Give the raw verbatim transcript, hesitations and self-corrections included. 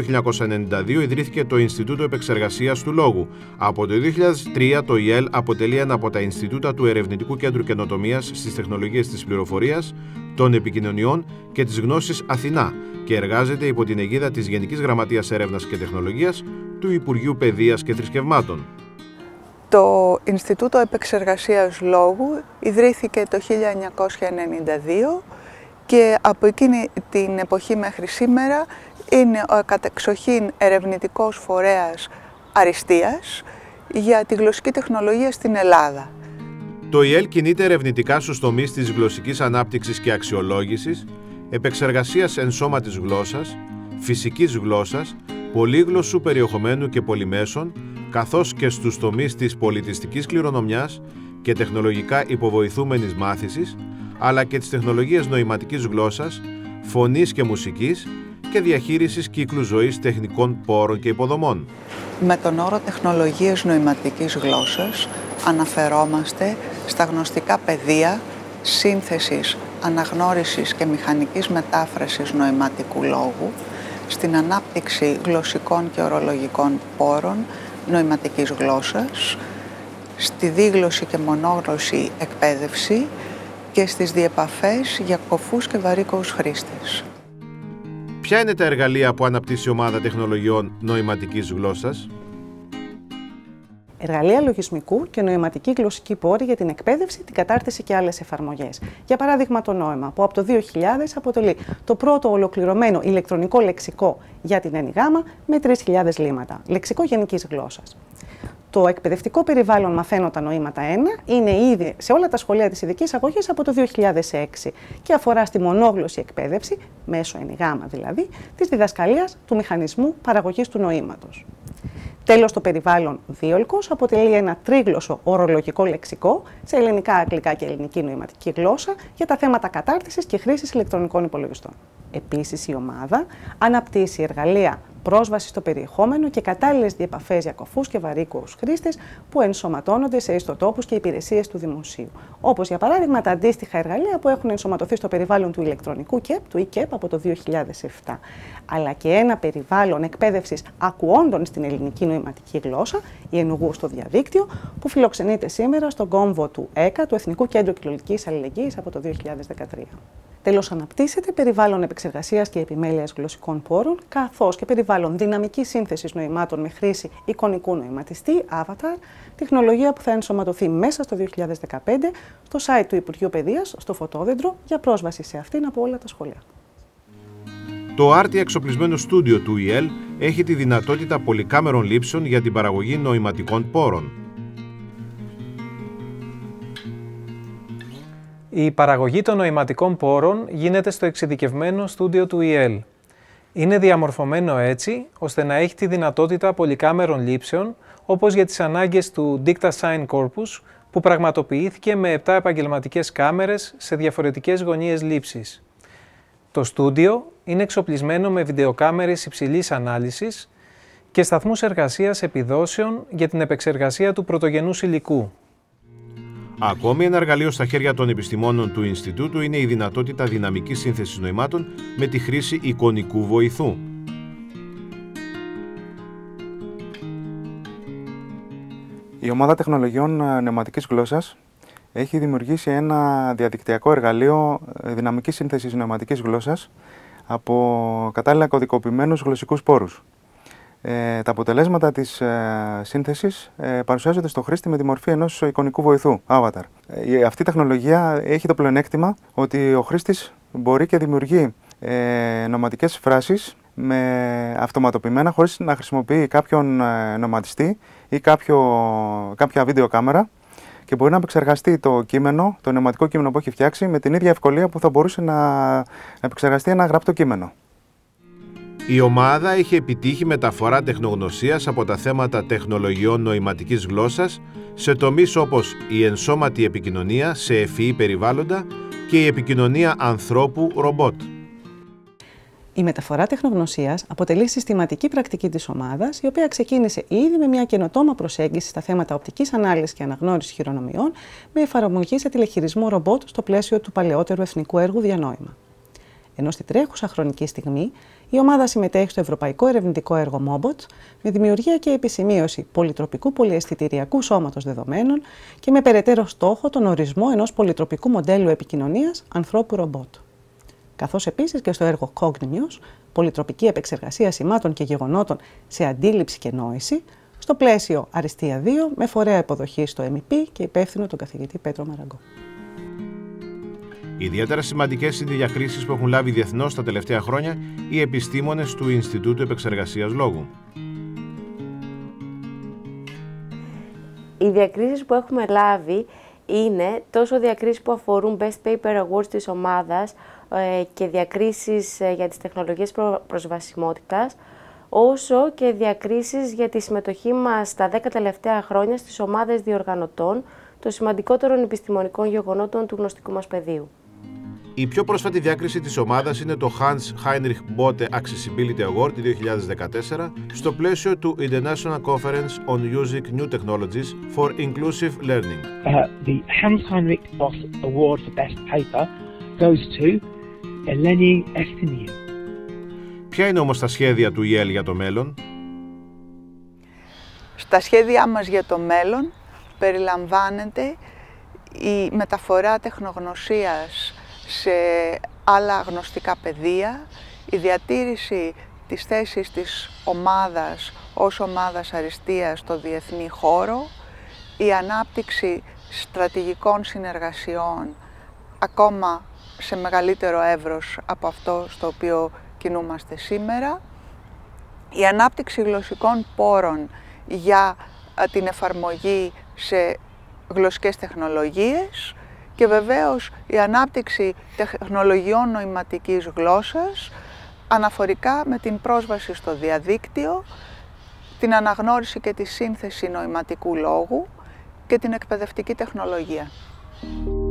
χίλια εννιακόσια ενενήντα δύο ιδρύθηκε το Ινστιτούτο Επεξεργασίας του Λόγου. Από το δύο χιλιάδες τρία το ι ελ αποτελεί ένα από τα Ινστιτούτα του Ερευνητικού Κέντρου Καινοτομίας στις Τεχνολογίες της Πληροφορίας, των Επικοινωνιών και της Γνώσης Αθηνά και εργάζεται υπό την αιγίδα της Γενικής Γραμματείας Έρευνας και Τεχνολογίας του Υπουργείου Παιδείας και Θρησκευμάτων. Το Ινστιτούτο Επεξεργασίας Λόγου ιδρύθηκε το χίλια εννιακόσια ενενήντα δύο και από εκείνη την εποχή μέχρι σήμερα είναι ο κατεξοχήν ερευνητικός φορέας αριστείας για τη γλωσσική τεχνολογία στην Ελλάδα. Το ι ελ κινείται ερευνητικά στους τομείς της γλωσσικής ανάπτυξης και αξιολόγησης, επεξεργασίας ενσώματης γλώσσας, φυσικής γλώσσας, πολύγλωσσου περιεχομένου και πολυμέσων, καθώς και στους τομείς της πολιτιστικής κληρονομιάς και τεχνολογικά υποβοηθούμενης μάθησης, αλλά και τις τεχνολογίες νοηματικής γλώσσας, φωνής και μουσικής και διαχείρισης κύκλου ζωής τεχνικών πόρων και υποδομών. Με τον όρο τεχνολογίες νοηματικής γλώσσας αναφερόμαστε στα γνωστικά πεδία σύνθεσης, αναγνώρισης και μηχανικής μετάφρασης νοηματικού λόγου, στην ανάπτυξη γλωσσικών και ορολογικών πόρων νοηματικής γλώσσας, στη δίγλωση και μονόγλωση εκπαίδευση και στις διεπαφές για κωφούς και βαρύκωους χρήστες. Ποια είναι τα εργαλεία που αναπτύσσει η ομάδα τεχνολογιών νοηματικής γλώσσας? Εργαλεία λογισμικού και νοηματική γλωσσική πόρη για την εκπαίδευση, την κατάρτιση και άλλες εφαρμογές. Για παράδειγμα, το νόημα, που από το δύο χιλιάδες αποτελεί το πρώτο ολοκληρωμένο ηλεκτρονικό λεξικό για την έννοια γάμα με τρεις χιλιάδες λίμματα. Λεξικό γενικής γλώσσας. Το εκπαιδευτικό περιβάλλον Μαθαίνω τα νοήματα ένα είναι ήδη σε όλα τα σχολεία της ειδικής αγωγής από το δύο χιλιάδες έξι και αφορά στη μονόγλωση εκπαίδευση, μέσω έννοια γάμα δηλαδή, της διδασκαλίας του μηχανισμού παραγωγής του νοήματος. Τέλος, το περιβάλλον Δίολκος αποτελεί ένα τρίγλωσσο ορολογικό λεξικό σε ελληνικά, αγγλικά και ελληνική νοηματική γλώσσα για τα θέματα κατάρτισης και χρήσης ηλεκτρονικών υπολογιστών. Επίσης, η ομάδα αναπτύσσει εργαλεία πρόσβαση στο περιεχόμενο και κατάλληλες διεπαφές για κωφούς και βαρύκωους χρήστες που ενσωματώνονται σε ιστοτόπους και υπηρεσίες του δημοσίου. Όπως για παράδειγμα τα αντίστοιχα εργαλεία που έχουν ενσωματωθεί στο περιβάλλον του ηλεκτρονικού ΚΕΠ, του ΙΚΕΠ από το δύο χιλιάδες επτά. Αλλά και ένα περιβάλλον εκπαίδευσης ακουόντων στην ελληνική νοηματική γλώσσα, η Ενουγού στο διαδίκτυο, που φιλοξενείται σήμερα στον κόμβο του ΕΚΑ, του Εθνικού Κέντρου Κοινωνικής Αλληλεγγύης, από το δύο χιλιάδες δεκατρία. Τέλος, αναπτύσσεται περιβάλλον επεξεργασίας και επιμέλειας γλωσσικών πόρων, καθώς και περιβάλλον δυναμικής σύνθεσης νοημάτων με χρήση εικονικού νοηματιστή, avatar, τεχνολογία που θα ενσωματωθεί μέσα στο δύο χιλιάδες δεκαπέντε στο site του Υπουργείου Παιδείας, στο Φωτόδεντρο, για πρόσβαση σε αυτήν από όλα τα σχολεία. Το άρτια εξοπλισμένο στούντιο του ι ελ έχει τη δυνατότητα πολυκάμερων λήψεων για την παραγωγή νοηματικών πόρων. Η παραγωγή των νοηματικών πόρων γίνεται στο εξειδικευμένο στούντιο του ι ελ. Είναι διαμορφωμένο έτσι, ώστε να έχει τη δυνατότητα πολυκάμερων λήψεων, όπως για τις ανάγκες του Dicta Sign Corpus, που πραγματοποιήθηκε με επτά επαγγελματικές κάμερες σε διαφορετικές γωνίες λήψης. Το στούντιο είναι εξοπλισμένο με βιντεοκάμερες υψηλής ανάλυσης και σταθμούς εργασίας επιδόσεων για την επεξεργασία του πρωτογενούς υλικού. Ακόμη ένα εργαλείο στα χέρια των επιστημόνων του Ινστιτούτου είναι η δυνατότητα δυναμικής σύνθεσης νοημάτων με τη χρήση εικονικού βοηθού. Η ομάδα τεχνολογιών νοηματικής γλώσσας έχει δημιουργήσει ένα διαδικτυακό εργαλείο δυναμικής σύνθεσης νοηματικής γλώσσας από κατάλληλα κωδικοποιημένους γλωσσικούς πόρους. Ε, τα αποτελέσματα της ε, σύνθεσης ε, παρουσιάζονται στο χρήστη με τη μορφή ενός εικονικού βοηθού, avatar. Ε, αυτή η τεχνολογία έχει το πλεονέκτημα ότι ο χρήστης μπορεί και δημιουργεί ε, νοματικές φράσεις με αυτοματοποιημένα, χωρίς να χρησιμοποιεί κάποιον ε, νοματιστή ή κάποιο, κάποια βίντεο κάμερα, και μπορεί να επεξεργαστεί το κείμενο, το νοηματικό κείμενο που έχει φτιάξει, με την ίδια ευκολία που θα μπορούσε να επεξεργαστεί ένα γραπτό κείμενο. Η ομάδα έχει επιτύχει μεταφορά τεχνογνωσίας από τα θέματα τεχνολογιών νοηματικής γλώσσας σε τομείς όπως η ενσώματη επικοινωνία σε ευφυή περιβάλλοντα και η επικοινωνία ανθρώπου-ρομπότ. Η μεταφορά τεχνογνωσίας αποτελεί συστηματική πρακτική της ομάδας, η οποία ξεκίνησε ήδη με μια καινοτόμα προσέγγιση στα θέματα οπτικής ανάλυσης και αναγνώρισης χειρονομιών, με εφαρμογή σε τηλεχειρισμό ρομπότ στο πλαίσιο του παλαιότερου εθνικού έργου Διανόημα. Ενώ στη τρέχουσα χρονική στιγμή η ομάδα συμμετέχει στο Ευρωπαϊκό Ερευνητικό Έργο Mobots με δημιουργία και επισημείωση πολυτροπικού πολυαισθητηριακού σώματος δεδομένων και με περαιτέρω στόχο τον ορισμό ενός πολυτροπικού μοντέλου επικοινωνίας ανθρώπου-ρομπότ. Καθώς επίσης και στο έργο Cognimus, πολυτροπική επεξεργασία σημάτων και γεγονότων σε αντίληψη και νόηση, στο πλαίσιο Αριστεία δύο με φορέα υποδοχής στο εμ ι πι και υπεύθυνο τον καθηγητή Πέτρο Μαραγκό. Ιδιαίτερα σημαντικές είναι οι διακρίσεις που έχουν λάβει διεθνώς τα τελευταία χρόνια οι επιστήμονες του Ινστιτούτου Επεξεργασίας Λόγου. Οι διακρίσεις που έχουμε λάβει είναι τόσο διακρίσεις που αφορούν Best Paper Awards της ομάδας ε, και διακρίσεις ε, για τις τεχνολογίες προ, προσβασιμότητας, όσο και διακρίσεις για τη συμμετοχή μας τα δέκα τελευταία χρόνια στις ομάδες διοργανωτών των σημαντικότερων επιστημονικών γεγονότων του γνωστικού μας πεδίου. Η πιο πρόσφατη διάκριση της ομάδας είναι το Hans Heinrich Bothe Accessibility Award δύο χιλιάδες δεκατέσσερα στο πλαίσιο του International Conference on Using New Technologies for Inclusive Learning. Uh, the Hans Heinrich Bothe Award for Best Paper goes to Eleni Estimiou. Ποια είναι όμως τα σχέδια του ι ελ για το μέλλον? Στα σχέδιά μας για το μέλλον περιλαμβάνεται η μεταφορά τεχνογνωσίας σε άλλα γνωστικά πεδία, η διατήρηση της θέσης της ομάδας ως ομάδας αριστείας στο διεθνή χώρο, η ανάπτυξη στρατηγικών συνεργασιών ακόμα σε μεγαλύτερο εύρος από αυτό στο οποίο κινούμαστε σήμερα, η ανάπτυξη γλωσσικών πόρων για την εφαρμογή σε γλωσσικές τεχνολογίες και βεβαίως η ανάπτυξη τεχνολογιών νοηματικής γλώσσας αναφορικά με την πρόσβαση στο διαδίκτυο, την αναγνώριση και τη σύνθεση νοηματικού λόγου και την εκπαιδευτική τεχνολογία.